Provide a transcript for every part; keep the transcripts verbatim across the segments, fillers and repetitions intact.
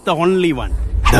the only one.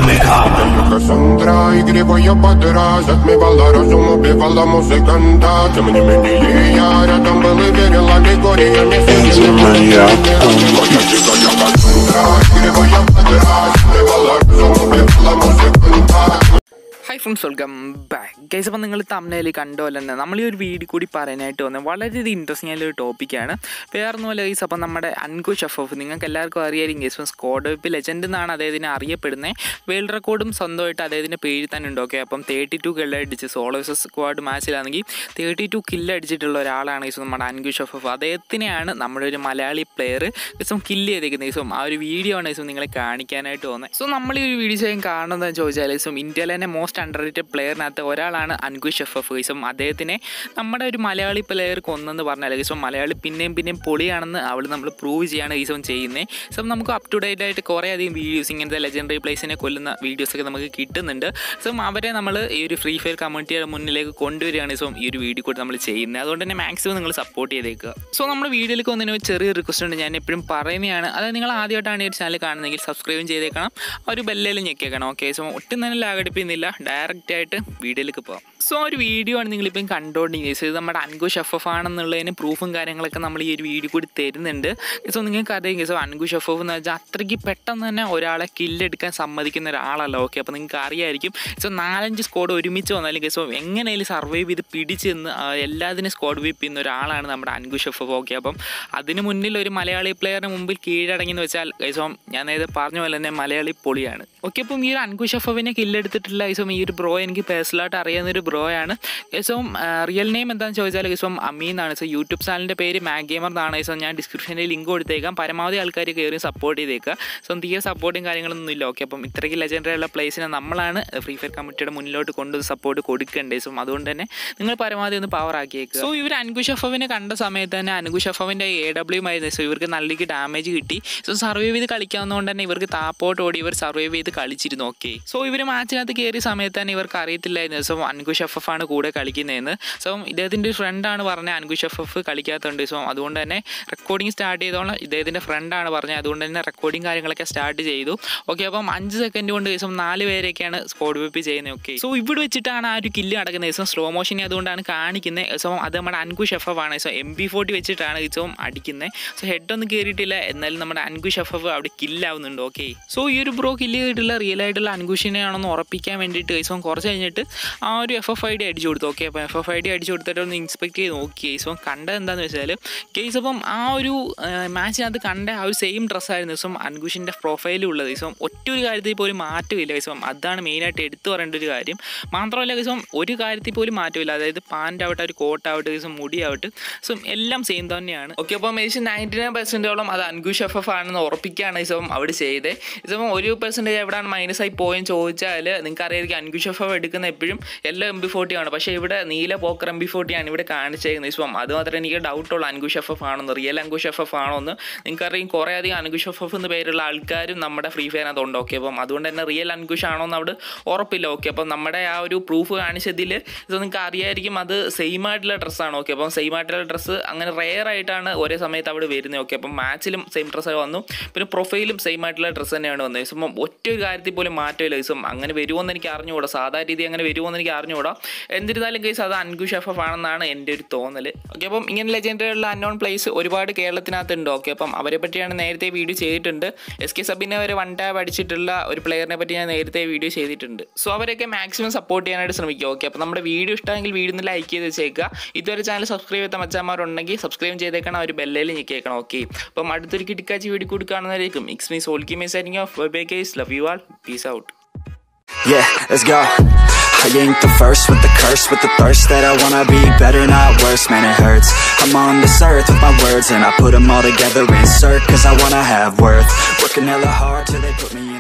Hi friends, welcome back. Guys, അപ്പോൾ നിങ്ങൾ thumbnail കണ്ടോല്ലോ തന്നെ നമ്മൾ ഈ ഒരു വീഡിയോ കൂടി പറയാനായിട്ട് വന്നത് വളരെ ഇൻട്രസ്റ്റിംഗ് ആയിട്ടുള്ള ഒരു ടോപ്പിക്കാണ്. വേറൊന്നുമല്ല ഗൈസ്, അപ്പം നമ്മുടെ അൻകുഷ് എഫ് എഫ് നിങ്ങൾക്ക് എല്ലാവർക്കും അറിയാമായിരിക്കും ഗൈസ്. സ്ക്വാഡ് വെപ്പ് ലെജൻഡ് എന്നാണ് അദ്ദേഹത്തിന് അറിയപ്പെടുന്നത്. വേൾഡ് റെക്കോർഡും സ്വന്തമായിട്ട് അദ്ദേഹത്തിൻ്റെ പേരിൽ തന്നെ ഉണ്ട്. ഓക്കെ, അപ്പം തേർട്ടി ടു കില്ല് അടിച്ച് സോളോ വേഴ്സസ് സ്ക്വാഡ് മാച്ചിലാണെങ്കിൽ തേർട്ടി ടു കില്ല് അടിച്ചിട്ടുള്ള ഒരാളാണ് ഗൈസ് നമ്മുടെ അൻകുഷ് എഫ് എഫ്. അദ്ദേഹത്തിനെയാണ് നമ്മുടെ ഒരു മലയാളി പ്ലെയർ ഗൈസും കില്ല് ചെയ്തേക്കുന്നത് ഗൈസും. ആ ഒരു വീഡിയോ ആണ് ഗൈസും നിങ്ങളെ കാണിക്കാനായിട്ട് പോകുന്നത്. സോ നമ്മൾ ഈ ഒരു വീഡിയോ ചെയ്യാൻ കാരണം എന്താണെന്ന് ചോദിച്ചാൽ ഗൈസും ഇന്ത്യയിലെ തന്നെ മോസ്റ്റ് അണ്ടർ റേറ്റഡ് പ്ലെയറിനകത്ത് ഒരാളാണ് അൻകുഷ് എഫ് എഫ് ഗൈസും. അദ്ദേഹത്തിനെ നമ്മുടെ ഒരു മലയാളി പ്ലെയർ കൊന്നെന്ന് പറഞ്ഞാൽ ഗൈസും മലയാളി പിന്നെയും പിന്നെയും പൊളിയാണെന്ന് അവൾ നമ്മൾ പ്രൂവ് ചെയ്യാണ് ഗൈസും ചെയ്യുന്നത്. സോ നമുക്ക് അപ് ടു ഡേറ്റ് ആയിട്ട് കുറേ അധികം വീഡിയോസ് ഇങ്ങനത്തെ ലെജൻഡറി പ്ലേസിനെ കൊല്ലുന്ന വീഡിയോസൊക്കെ നമുക്ക് കിട്ടുന്നുണ്ട്. സോ അവരെ നമ്മൾ ഈ ഒരു ഫ്രീ ഫയർ കമ്മ്യൂണിറ്റിയുടെ മുന്നിലേക്ക് കൊണ്ടുവരികയാണ് സോ ഈ ഒരു വീഡിയോ കൂടി നമ്മൾ ചെയ്യുന്നത്. അതുകൊണ്ട് തന്നെ മാക്സിമം നിങ്ങൾ സപ്പോർട്ട് ചെയ്തേക്കുക. സോ നമ്മുടെ വീഡിയോയിലേക്ക് ഒന്നിന് ചെറിയൊരു റിക്വസ്റ്റ് ഉണ്ട്, ഞാൻ എപ്പോഴും പറയുന്നതാണ്. അതായത് നിങ്ങൾ ആദ്യമായിട്ടാണ് ഈ ഒരു ചാനൽ കാണുന്നതെങ്കിൽ സബ്സ്ക്രൈബും ചെയ്തേക്കണം, ഒരു ബെല്ലേലും ഞെക്കിയേക്കണം. ഓക്കെ, സോ ഒട്ടും തന്നെ ലാഗടിപ്പിക്കുന്നില്ല, ഡയറക്റ്റ് ആയിട്ട് വീഡിയോയിലേക്ക് പോകാം. സോ ഒരു വീഡിയോ ആണ് നിങ്ങളിപ്പം കണ്ടുകൊണ്ടിരിക്കുന്നത്. ഇത് നമ്മുടെ അൻകുഷ് എഫ് എഫ് ആണെന്നുള്ളതിന് പ്രൂഫും കാര്യങ്ങളൊക്കെ നമ്മൾ ഈ ഒരു വീഡിയോ കൂടി തരുന്നുണ്ട്. സോ നിങ്ങൾക്ക് അറിയാം സോ അൻകുഷ് എഫ് എഫ് എന്ന് വെച്ചാൽ അത്രയ്ക്ക് പെട്ടെന്ന് തന്നെ ഒരാളെ കില്ലെടുക്കാൻ സമ്മതിക്കുന്ന ഒരാളല്ല. ഓക്കെ, അപ്പോൾ നിങ്ങൾക്ക് അറിയാമായിരിക്കും. സോ നാലഞ്ച് സ്ക്വാഡ് ഒരുമിച്ച് വന്നാലും സോ എങ്ങനെയാലും സർവൈവ് ചെയ്ത് പിടിച്ച് നിന്ന് എല്ലാത്തിനും സ്ക്വാഡ് വീപ്പ് ചെയ്യുന്ന ഒരാളാണ് നമ്മുടെ അൻകുഷ് എഫ് എഫ്. ഓക്കെ, അപ്പം അതിന് മുന്നിൽ ഒരു മലയാളി പ്ലെയറിന് മുമ്പിൽ കീഴടങ്ങിയെന്ന് വെച്ചാൽ സോ ഞാൻ നേരത്തെ പറഞ്ഞ പോലെ തന്നെ മലയാളി പൊളിയാണ്. ഓക്കെ, അപ്പം ഈ ഒരു അൻകുഷ് എഫ് എഫിനെ കില്ലെടുത്തിട്ടില്ല സോ ഈ ഒരു ബ്രോ എനിക്ക് പേഴ്സണലായിട്ട് അറിയാവുന്നൊരു ബ്രോ ആണ്. സോം റിയൽ നെയിം എന്താണെന്ന് ചോദിച്ചാൽ സോം അമീൻ ആണ്. സോ യൂട്യൂബ് ചാനലിൻ്റെ പേര് മാക് ഗെയിമർ എന്നാണ്. സോ ഞാൻ ഡിസ്ക്രിപ്ഷനിൽ ലിങ്ക് കൊടുത്തേക്കാം, പരമാവധി ആൾക്കാർ കയറി സപ്പോർട്ട് ചെയ്തേക്കുക. സോ തീരെ സപ്പോർട്ടും കാര്യങ്ങളൊന്നും ഇല്ല. ഓക്കെ, അപ്പം ഇത്രയ്ക്ക് ലെജൻഡറി ഉള്ള പ്ലേസിനെ നമ്മളാണ് ഫ്രീ ഫയർ കമ്മ്യൂണിറ്റിയുടെ മുന്നിലോട്ട് കൊണ്ട് സപ്പോർട്ട് കൊടുക്കേണ്ടത്. സോ അതുകൊണ്ട് തന്നെ നിങ്ങൾ പരമാവധി ഒന്ന് പവർ ആക്കിയേക്കുക. സോ ഇവർ അൻകുഷ് എഫ് എഫിനെ കണ്ട സമയത്ത് തന്നെ അൻകുഷ് എഫ് എഫിൻ്റെ എ ഡബ്ല്യു ആയിരുന്നു. സോ ഇവർക്ക് നല്ലൊരു ഡാമേജ് കിട്ടി. സോ സർവൈവ് ചെയ്ത് കളിക്കാവുന്നതുകൊണ്ട് തന്നെ ഇവർക്ക് താപ്പോട്ട് ഓടി ഇവർ സർവൈവ് ചെയ്ത് കളിച്ചിരുന്നു. ഓക്കെ, സോ ഇവർ മാച്ചിനകത്ത് കയറിയ സമയത്ത് തന്നെ ഇവർക്ക് അറിയത്തില്ലായിരുന്നു സോ അൻകുഷ് എഫ് എഫ് ആണ് കൂടെ കളിക്കുന്നതെന്ന്. സോ ഇദ്ദേഹത്തിൻ്റെ ഒരു ഫ്രണ്ടാണ് പറഞ്ഞത് അൻകുഷ് എഫ് എഫ് കളിക്കാത്തതുണ്ട്. സോ അതുകൊണ്ട് തന്നെ റെക്കോർഡിങ് സ്റ്റാർട്ട് ചെയ്തോളം ഇദ്ദേഹത്തിൻ്റെ ഫ്രണ്ടാണ് പറഞ്ഞത്. അതുകൊണ്ട് തന്നെ റെക്കോർഡിങ് കാര്യങ്ങളൊക്കെ സ്റ്റാർട്ട് ചെയ്തു. ഓക്കെ, അപ്പം അഞ്ച് സെക്കൻഡ് കൊണ്ട് ദിവസം നാല് പേരെയൊക്കെയാണ് സ്ക്വാഡ് വെപ്പ് ചെയ്യുന്നത്. ഓക്കെ, സോ ഇവിടെ വെച്ചിട്ടാണ് ആ ഒരു കില്ല് നടക്കുന്നത്. ദിവസം സ്ലോ മോഷനെ അതുകൊണ്ടാണ് കാണിക്കുന്നത്. സോ അത് നമ്മുടെ അൻകുഷ് എഫ് എഫ് ആണ്. സോ എം ബി ഫോർട്ടി വെച്ചിട്ടാണ് ദിവസവും അടിക്കുന്നത്. സോ ഹെഡ് ഒന്നും കയറിയിട്ടില്ല, എന്നാലും നമ്മുടെ അൻകുഷ് എഫ് എഫ് അവിടെ കില്ലാവുന്നുണ്ട്. ഓക്കെ, സോ ഈ ഒരു ബ്രോ കില്ല് ചെയ്തിട്ടുള്ള റിയൽ ആയിട്ടുള്ള അൻകുഷിനെ ആണെന്ന് ഉറപ്പിക്കാൻ വേണ്ടിയിട്ട് ദിവസം കുറച്ച് കഴിഞ്ഞിട്ട് ആ ഒരു എഫ് എഫ് ഐ ഡി അടിച്ചു കൊടുത്തു. ഓക്കെ, അപ്പോൾ എഫ് എഫ് ഐ ഡി അടിച്ചു കൊടുത്തിട്ട് ഒന്ന് ഇൻസ്പെക്ട് ചെയ്ത് നോക്കി. സോ കണ്ടത് എന്താണെന്ന് വെച്ചാൽ കേസ് അപ്പം ആ ഒരു മാച്ചിനകത്ത് കണ്ട ആ ഒരു സെയിം ഡ്രസ്സായിരുന്നു ദിവസം അൻകുഷിൻ്റെ പ്രൊഫൈലുള്ളത്. ദിവസം ഒറ്റ ഒരു കാര്യത്തിൽ പോലും മാറ്റമില്ല. ദിവസം അതാണ് മെയിനായിട്ട് എടുത്തു പറയേണ്ട ഒരു കാര്യം. മാത്രമല്ല ദിവസം ഒരു കാര്യത്തിൽ പോലും മാറ്റമില്ല. അതായത് പാൻ്റ് ആവട്ടെ ഒരു കോട്ടാവട്ടെ ദിവസം മുടിയാവട്ടെ സോ എല്ലാം സെയിം തന്നെയാണ്. ഓക്കെ, അപ്പോൾ ഏകദേശം നയൻറ്റി നയൻ പെർസെൻറ്റോളം അത് അൻകുഷ് എഫ് എഫ് ആണെന്ന് ഉറപ്പിക്കുകയാണ് ദിവസം അവിടെ ചെയ്തത്. ദിവസം ഒരു പെർസെൻറ്റേജ് എവിടെയാണ് മൈനസ് ആയി പോയെന്ന് ചോദിച്ചാൽ നിങ്ങൾക്ക് അറിയായിരിക്കും അൻകുഷ് എഫ് എഫ് എടുക്കുന്ന എപ്പോഴും എല്ലാം എം ബി ഫോർട്ടി ആണ്. പക്ഷേ ഇവിടെ നീല പോക്കർ എം ബി ഫോർട്ടി ആണ് ഇവിടെ കാണിച്ചേക്കുന്നത്. ഇപ്പം അത് മാത്രമേ എനിക്ക് ഡൗട്ടുള്ളൂ അൻകുഷ് എഫ് എഫ് ആണെന്ന്, റിയൽ അൻകുഷ് എഫ് എഫ് ആണോ എന്ന്. നിങ്ങൾക്കറിയാം കുറേ അധികം അൻകുഷ് എഫ് എഫ് എന്ന് പേരുള്ള ആൾക്കാരും നമ്മുടെ ഫ്രീ ഫയറിനകത്ത് ഉണ്ട്. ഓക്കെ, അപ്പം അതുകൊണ്ട് തന്നെ റിയൽ അൻകുഷ് ആണോ എന്ന് അവിടെ ഉറപ്പില്ല. ഓക്കെ, അപ്പം നമ്മുടെ ആ ഒരു പ്രൂഫ് കാണിച്ചതിൽ ഇത് നിങ്ങൾക്ക് അറിയായിരിക്കും അത് സെയിം ആയിട്ടുള്ള ഡ്രസ്സാണ്. ഓക്കെ, അപ്പം സെയിം ആയിട്ടുള്ള ഡ്രസ്സ് അങ്ങനെ റെയർ ആയിട്ടാണ് ഒരേ സമയത്ത് അവിടെ വരുന്നത്. ഓക്കെ, അപ്പം മാച്ചിലും സെയിം ഡ്രസ്സ് വന്നു, പിന്നെ പ്രൊഫൈലും സെയിം ആയിട്ടുള്ള ഡ്രസ്സ് തന്നെയാണ് വന്നത്. ദിവസം ഒറ്റ ഒരു കാര്യത്തിൽ പോലും മാറ്റമില്ല. ദിവസം അങ്ങനെ വരുമോയെന്ന് എനിക്ക് അറിഞ്ഞുകൂടാ, സാധാരണ രീതി അങ്ങനെ വരുമോയെന്ന് എനിക്ക് അറിഞ്ഞുകൂടാ. എന്നിരുന്നാലും കേസ് അത് അൻകുഷ് എഫ് എഫ് ആണെന്നാണ് എൻ്റെ ഒരു തോന്നൽ. ഓക്കെ, അപ്പം ഇങ്ങനെ ലെജൻഡറി ഉള്ള അൺനോൺ പ്ലേസ് ഒരുപാട് കേരളത്തിനകത്തുണ്ട്. ഓക്കെ, അപ്പം അവരെ പറ്റിയാണ് നേരത്തെ വീഡിയോ ചെയ്തിട്ടുണ്ട്. എസ് കെ സബിനെ വരെ വൺ ടാബ് അടിച്ചിട്ടുള്ള ഒരു പ്ലെയറിനെ പറ്റി ഞാൻ നേരത്തെ വീഡിയോ ചെയ്തിട്ടുണ്ട്. സോ അവരൊക്കെ മാക്സിമം സപ്പോർട്ട് ചെയ്യാനായിട്ട് ശ്രമിക്കുക. ഓക്കെ, അപ്പം നമ്മുടെ വീഡിയോ ഇഷ്ടമെങ്കിൽ വീഡിയോ ഒന്ന് ലൈക്ക് ചെയ്ത് വെച്ചേക്കുക. ഇതുവരെ ചാനൽ സബ്സ്ക്രൈബ് ചെയ്ത മച്ചാന്മാരുണ്ടെങ്കിൽ സബ്സ്ക്രൈബ് ചെയ്തേക്കണം, ഒരു ബെല്ലേൽ ഞെക്കിയേക്കണം. ഓക്കെ, അപ്പം അടുത്തൊരു കിടക്കാച്ചി വീഡിയോ കൂടി കാണുന്നതായിരിക്കും. It's me soul gamers signing off. Bye guys, love you all, peace out. Yeah, let's go. I ain't the first with the curse, with the thirst that I wanna be better, not worse, man it hurts. I'm on this earth with my words and I put them all together, insert, cause I wanna have worth. Working hella hard till they put me